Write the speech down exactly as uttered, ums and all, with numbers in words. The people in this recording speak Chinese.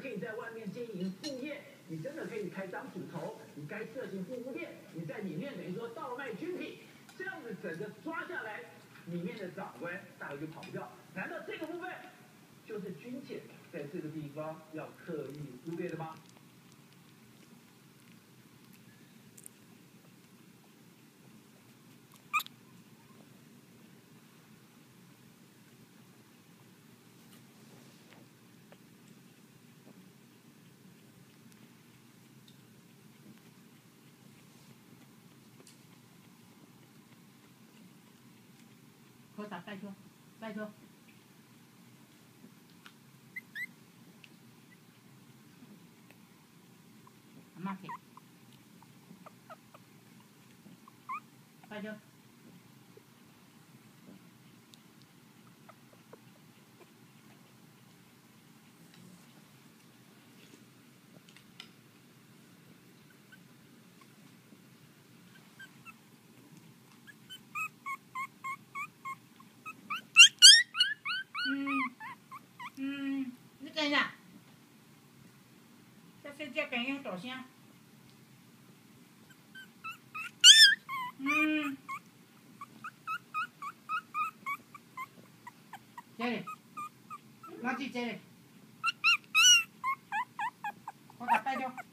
可以在外面经营副业，你真的可以开当主头，你该设计护肤店，你在里面等于说倒卖军品，这样子整个抓下来，里面的长官大概就跑不掉。难道这个部分就是军检在这个地方要刻意忽略的吗？ 给我打拜托，拜托。阿妈给，拜托。嗯嗯，你干啥？在睡觉，敢用大声？嗯，这里，垃圾这里，我打拜托。